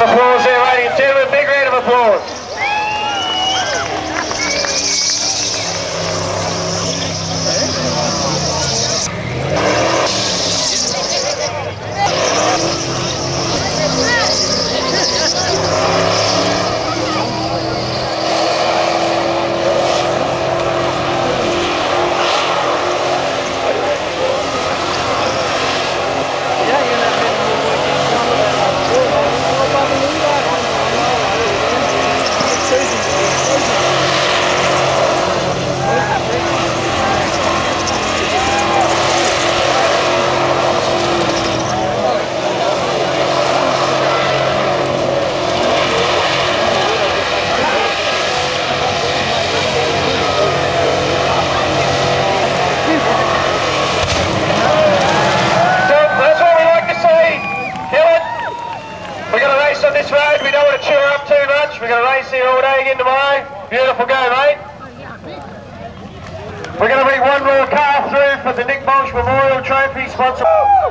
Applause there, ladies and gentlemen. Big round of applause. On this road, we don't want to chew her up too much. We're going to race here all day again tomorrow. Beautiful go, mate. We're going to bring one more car through for the Nick Bolsh Memorial Trophy sponsor.